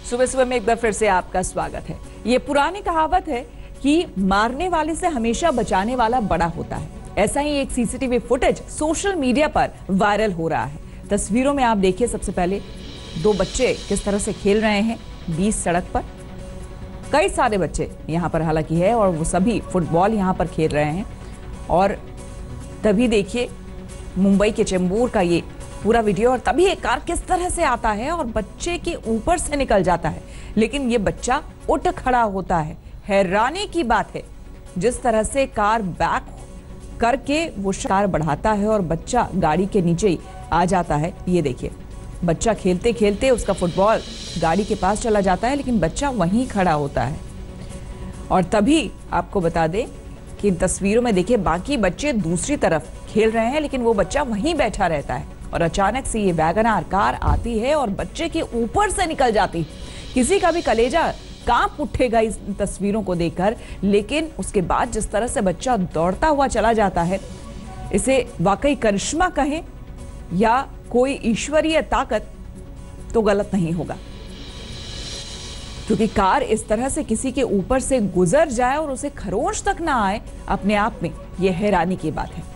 सुबह सुबह में एक बार फिर से आपका स्वागत है। ये पुरानी कहावत है कि मारने वाले से हमेशा बचाने वाला बड़ा होता है। ऐसा ही एक सीसीटीवी फुटेज सोशल मीडिया पर वायरल हो रहा है। तस्वीरों में आप देखिए, सबसे पहले दो बच्चे किस तरह से खेल रहे हैं बीच सड़क पर। कई सारे बच्चे यहाँ पर हालांकि है और वो सभी फुटबॉल यहाँ पर खेल रहे हैं। और तभी देखिए मुंबई के चेंबूर का ये पूरा वीडियो, और तभी एक कार किस तरह से आता है और बच्चे के ऊपर से निकल जाता है, लेकिन ये बच्चा उठ खड़ा होता है। हैरानी की बात है जिस तरह से कार बैक करके वो कार बढ़ाता है और बच्चा गाड़ी के नीचे ही आ जाता है। ये देखिए, बच्चा खेलते खेलते उसका फुटबॉल गाड़ी के पास चला जाता है, लेकिन बच्चा वहीं खड़ा होता है। और तभी आपको बता दें कि इन तस्वीरों में देखिए बाकी बच्चे दूसरी तरफ खेल रहे हैं, लेकिन वो बच्चा वहीं बैठा रहता है। और अचानक से ये वैगनआर कार आती है और बच्चे के ऊपर से निकल जाती है। किसी का भी कलेजा कांप उठेगा इस तस्वीरों को देखकर, लेकिन उसके बाद जिस तरह से बच्चा दौड़ता हुआ चला जाता है, इसे वाकई करिश्मा कहें या कोई ईश्वरीय ताकत तो गलत नहीं होगा, क्योंकि कार इस तरह से किसी के ऊपर से गुजर जाए और उसे खरोंच तक ना आए, अपने आप में यह हैरानी की बात है।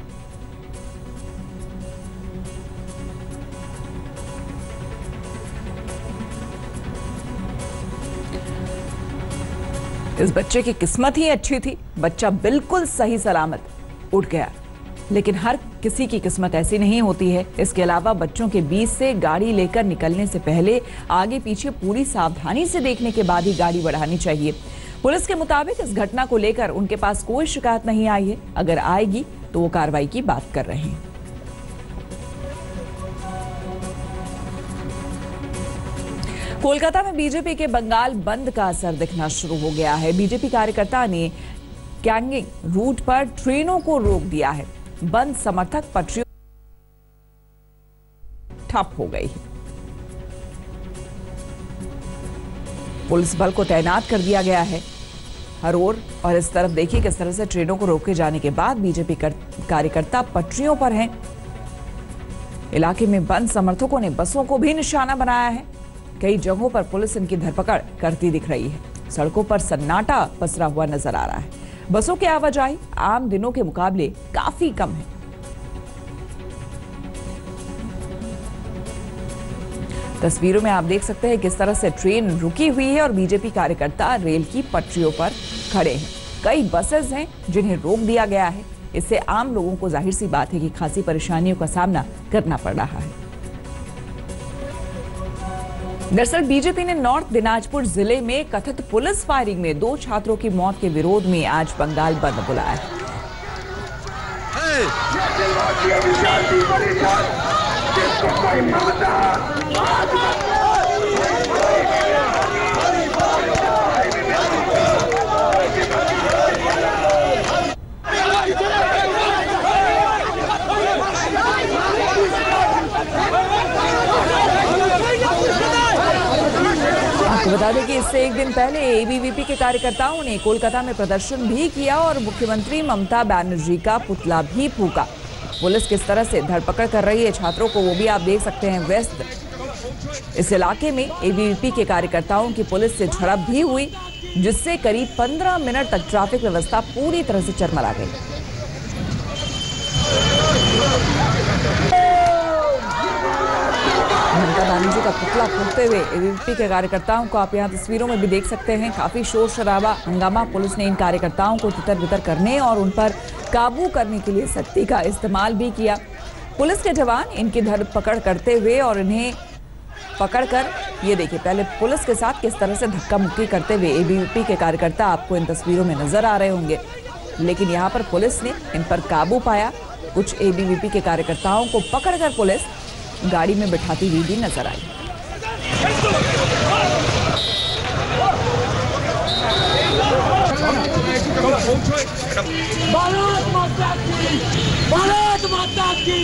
इस बच्चे की किस्मत ही अच्छी थी, बच्चा बिल्कुल सही सलामत उठ गया। लेकिन हर किसी की किस्मत ऐसी नहीं होती है। इसके अलावा बच्चों के बीच से गाड़ी लेकर निकलने से पहले आगे पीछे पूरी सावधानी से देखने के बाद ही गाड़ी बढ़ानी चाहिए। पुलिस के मुताबिक इस घटना को लेकर उनके पास कोई शिकायत नहीं आई है। अगर आएगी तो वो कार्रवाई की बात कर रहे हैं। कोलकाता में बीजेपी के बंगाल बंद का असर दिखना शुरू हो गया है। बीजेपी कार्यकर्ता ने कैंगिंग रूट पर ट्रेनों को रोक दिया है। बंद समर्थक पटरियों ठप हो गई है। पुलिस बल को तैनात कर दिया गया है हर ओर। और इस तरफ देखिए किस तरह से ट्रेनों को रोके जाने के बाद बीजेपी कार्यकर्ता पटरियों पर हैं। इलाके में बंद समर्थकों ने बसों को भी निशाना बनाया है। कई जगहों पर पुलिस इनकी धरपकड़ करती दिख रही है। सड़कों पर सन्नाटा पसरा हुआ नजर आ रहा है। बसों की आवाजाही आम दिनों के मुकाबले काफी कम है। तस्वीरों में आप देख सकते हैं किस तरह से ट्रेन रुकी हुई है और बीजेपी कार्यकर्ता रेल की पटरियों पर खड़े हैं। कई बसेस हैं जिन्हें रोक दिया गया है। इससे आम लोगों को जाहिर सी बात है कि खासी परेशानियों का सामना करना पड़ रहा है। दरअसल बीजेपी ने नॉर्थ दिनाजपुर जिले में कथित पुलिस फायरिंग में 2 छात्रों की मौत के विरोध में आज बंगाल बंद बुलाया है। बता दें कि इससे एक दिन पहले एबीवीपी के कार्यकर्ताओं ने कोलकाता में प्रदर्शन भी किया और मुख्यमंत्री ममता बनर्जी का पुतला भी फूंका। पुलिस किस तरह से धरपकड़ कर रही है छात्रों को, वो भी आप देख सकते हैं। वेस्ट इस इलाके में एबीवीपी के कार्यकर्ताओं की पुलिस से झड़प भी हुई, जिससे करीब 15 मिनट तक ट्रैफिक व्यवस्था पूरी तरह से चरमरा गई। ममता बनर्जी का पुतला फूंकते हुए एबीवीपी के कार्यकर्ताओं को आप यहां तस्वीरों में भी देख सकते हैं। काफी शोर शराबा हंगामा। पुलिस ने इन कार्यकर्ताओं को तितर बितर करने और उन पर काबू करने के लिए सख्ती का इस्तेमाल भी किया। पुलिस के जवान इनकी धरपकड़ करते हुए और इन्हें पकड़कर, ये देखिए, पहले पुलिस के साथ किस तरह से धक्का मुक्की करते हुए एबीवीपी के कार्यकर्ता आपको इन तस्वीरों में नजर आ रहे होंगे। लेकिन यहाँ पर पुलिस ने इन पर काबू पाया। कुछ एबीवीपी के कार्यकर्ताओं को पकड़कर पुलिस गाड़ी में बिठाती हुई भी नजर आई। भारत माता की, भारत माता की।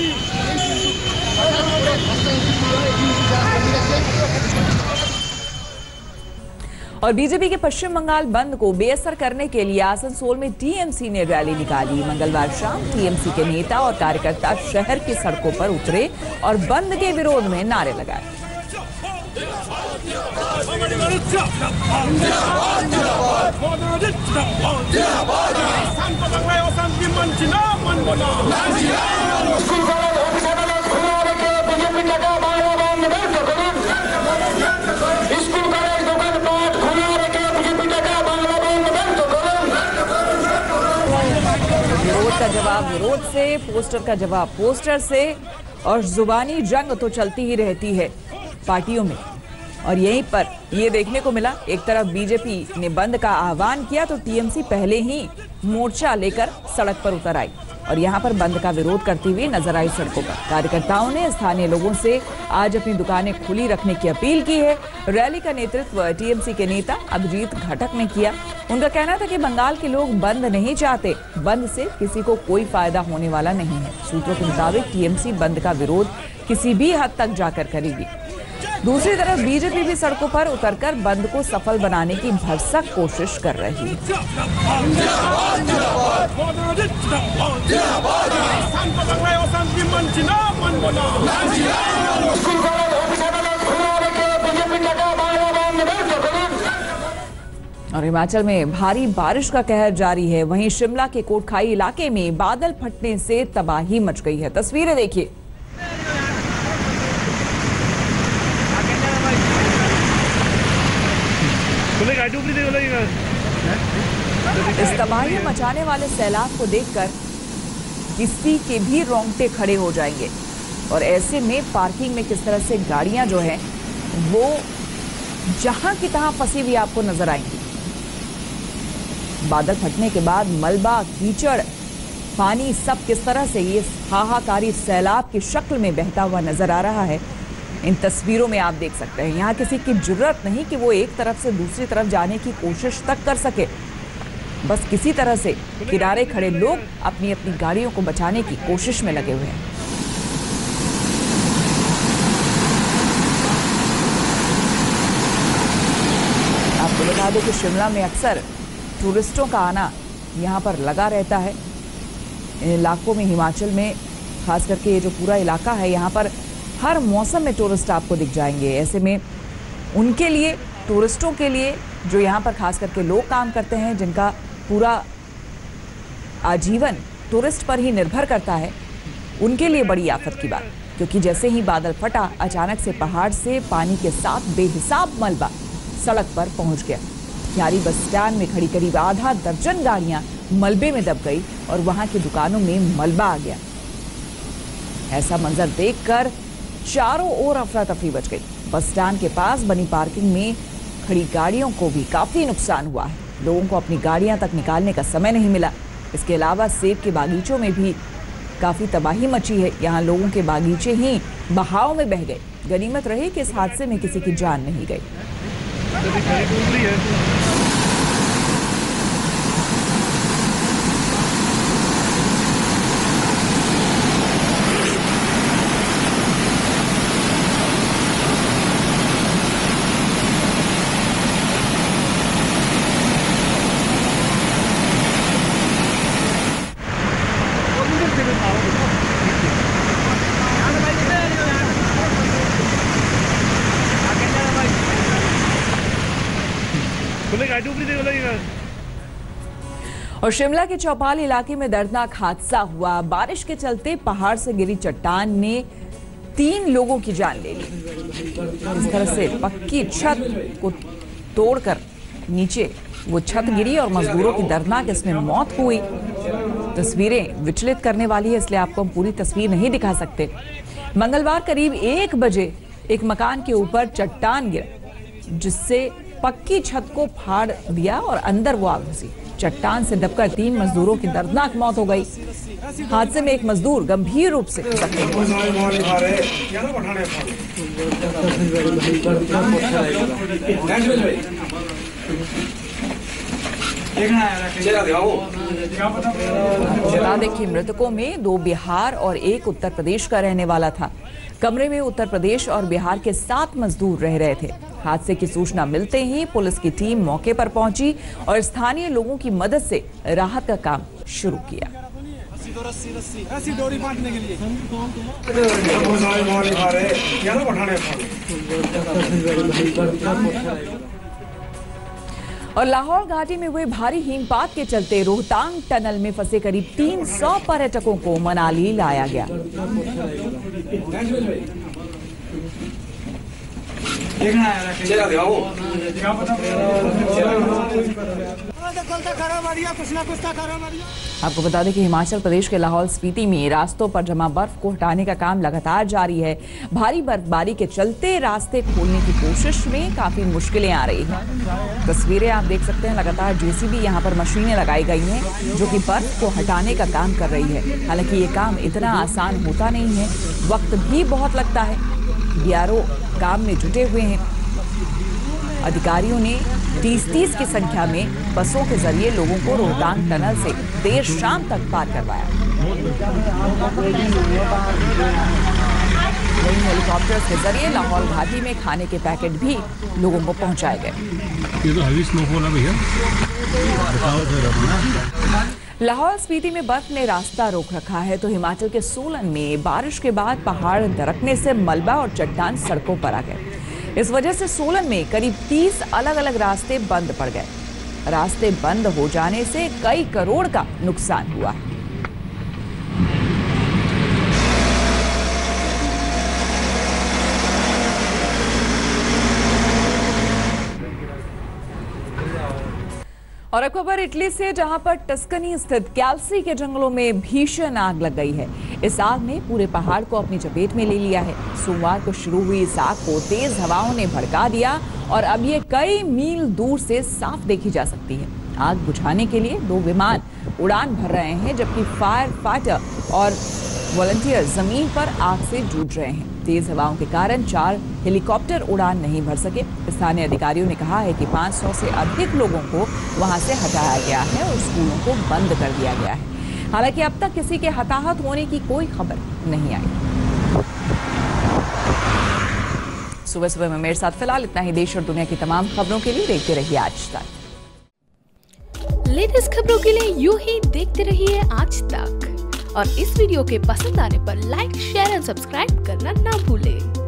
और बीजेपी के पश्चिम बंगाल बंद को बेअसर करने के लिए आसनसोल में टीएमसी ने रैली निकाली। मंगलवार शाम टीएमसी के नेता और कार्यकर्ता शहर की सड़कों पर उतरे और बंद के विरोध में नारे लगाए। विरोध का जवाब विरोध से, पोस्टर का जवाब पोस्टर से, और जुबानी जंग तो चलती ही रहती है पार्टियों में। और यहीं पर ये देखने को मिला, एक तरफ बीजेपी ने बंद का आह्वान किया तो टीएमसी पहले ही मोर्चा लेकर सड़क पर उतर आई और यहां पर बंद का विरोध करती हुई नजर आई सड़कों पर। कार्यकर्ताओं ने स्थानीय लोगों से आज अपनी दुकानें खुली रखने की अपील की है। रैली का नेतृत्व टीएमसी के नेता अभिजीत घटक ने किया। उनका कहना था कि बंगाल के लोग बंद नहीं चाहते, बंद से किसी को कोई फायदा होने वाला नहीं है। सूत्रों के मुताबिक टीएमसी बंद का विरोध किसी भी हद तक जाकर करेगी। दूसरी तरफ बीजेपी भी सड़कों पर उतरकर बंद को सफल बनाने की भरसक कोशिश कर रही है। और हिमाचल में भारी बारिश का कहर जारी है। वहीं शिमला के कोटखाई इलाके में बादल फटने से तबाही मच गई है। तस्वीरें देखिए। इस तबाही मचाने वाले सैलाब को देखकर किसी के भी रोंगटे खड़े हो जाएंगे। और ऐसे में पार्किंग में किस तरह से गाड़ियां जो हैं वो जहां की तहां फंसी हुई आपको नजर आएंगी। बादल फटने के बाद मलबा, कीचड़, पानी सब किस तरह से ये हाहाकारी सैलाब की शक्ल में बहता हुआ नजर आ रहा है। इन तस्वीरों में आप देख सकते हैं यहाँ किसी की जुर्रत नहीं कि वो एक तरफ से दूसरी तरफ जाने की कोशिश तक कर सके। बस किसी तरह से किनारे खड़े लोग अपनी अपनी गाड़ियों को बचाने की कोशिश में लगे हुए हैं। आपको बता दें कि शिमला में अक्सर टूरिस्टों का आना यहाँ पर लगा रहता है। इन इलाकों में, हिमाचल में खास करके ये जो पूरा इलाका है, यहाँ पर हर मौसम में टूरिस्ट आपको दिख जाएंगे। ऐसे में उनके लिए, टूरिस्टों के लिए, जो यहाँ पर खास करके लोग काम करते हैं, जिनका पूरा आजीवन टूरिस्ट पर ही निर्भर करता है, उनके लिए बड़ी आफत की बात। क्योंकि जैसे ही बादल फटा, अचानक से पहाड़ से पानी के साथ बेहिसाब मलबा सड़क पर पहुंच गया। यारी बस स्टैंड में खड़ी करीब आधा दर्जन गाड़ियां मलबे में दब गई और वहां की दुकानों में मलबा आ गया। ऐसा मंजर देखकर चारों ओर अफरा तफरी मच गई। बस स्टैंड के पास बनी पार्किंग में खड़ी गाड़ियों को भी काफी नुकसान हुआ है। लोगों को अपनी गाड़ियां तक निकालने का समय नहीं मिला। इसके अलावा सेब के बागीचों में भी काफी तबाही मची है। यहाँ लोगों के बागीचे ही बहाव में बह गए। गनीमत रही कि इस हादसे में किसी की जान नहीं गई। और शिमला के चौपाल इलाके में दर्दनाक हादसा हुआ। बारिश के चलते पहाड़ से गिरी चट्टान ने 3 लोगों की जान ले ली। इस तरह से पक्की छत को तोड़कर नीचे वो छत गिरी और मजदूरों की दर्दनाक इसमें मौत हुई। तस्वीरें विचलित करने वाली है, इसलिए आपको हम पूरी तस्वीर नहीं दिखा सकते। मंगलवार करीब 1 बजे एक मकान के ऊपर चट्टान गिरा, जिससे पक्की छत को फाड़ दिया और अंदर वो आग घुसी। चट्टान से दबकर 3 मजदूरों की दर्दनाक मौत हो गई। हादसे में एक मजदूर गंभीर रूप से जख्मी हुआ। बता दें कि मृतकों में 2 बिहार और 1 उत्तर प्रदेश का रहने वाला था। कमरे में उत्तर प्रदेश और बिहार के 7 मजदूर रह रहे थे। हादसे की सूचना मिलते ही पुलिस की टीम मौके पर पहुंची और स्थानीय लोगों की मदद से राहत का काम शुरू किया। रस्सी डोरी बांधने के लिए और लाहौल घाटी में हुए भारी हिमपात के चलते रोहतांग टनल में फंसे करीब 300 पर्यटकों को मनाली लाया गया। आपको बता दें कि हिमाचल प्रदेश के लाहौल स्पीति में रास्तों पर जमा बर्फ को हटाने का काम लगातार जारी है। भारी बर्फबारी के चलते रास्ते खोलने की कोशिश में काफी मुश्किलें आ रही हैं। तस्वीरें आप देख सकते हैं, लगातार जेसीबी यहां पर मशीनें लगाई गई हैं जो कि बर्फ को हटाने का काम कर रही है। हालांकि ये काम इतना आसान होता नहीं है, वक्त भी बहुत लगता है। बीआरओ काम में जुटे हुए हैं। अधिकारियों ने 30 की संख्या में बसों के जरिए लोगों को रोहतांग टनल से देर शाम तक पार करवाया। वहीं हेलीकॉप्टर्स के जरिए लाहौल घाटी में खाने के पैकेट भी लोगों को पहुंचाए गए। ये तो हेवी स्नोफॉल है भैया। लाहौल स्पीति में बर्फ ने रास्ता रोक रखा है तो हिमाचल के सोलन में बारिश के बाद पहाड़ दरकने से मलबा और चट्टान सड़कों पर आ गए। इस वजह से सोलन में करीब 30 अलग अलग रास्ते बंद पड़ गए। रास्ते बंद हो जाने से कई करोड़ का नुकसान हुआ है। और अब खबर इटली से, जहां पर टस्कनी स्थित कैल्सी के जंगलों में भीषण आग लग गई है। इस आग ने पूरे पहाड़ को अपनी चपेट में ले लिया है। सोमवार को शुरू हुई इस आग को तेज हवाओं ने भड़का दिया और अब ये कई मील दूर से साफ देखी जा सकती है। आग बुझाने के लिए 2 विमान उड़ान भर रहे हैं, जबकि फायर फाइटर और वॉलंटियर जमीन पर आग से जूझ रहे हैं। तेज हवाओं के कारण 4 हेलीकॉप्टर उड़ान नहीं भर सके। स्थानीय अधिकारियों ने कहा है कि 500 से अधिक लोगों को वहां से हटाया गया है और स्कूलों को बंद कर दिया गया है। हालांकि अब तक किसी के हताहत होने की कोई खबर नहीं आई। सुबह सुबह में मेरे साथ फिलहाल इतना ही। देश और दुनिया की तमाम खबरों के लिए देखते रहिए आज तक। लेटेस्ट खबरों के लिए यूं ही देखते रहिए आज तक और इस वीडियो के पसंद आने पर लाइक, शेयर एंड सब्सक्राइब करना ना भूलें।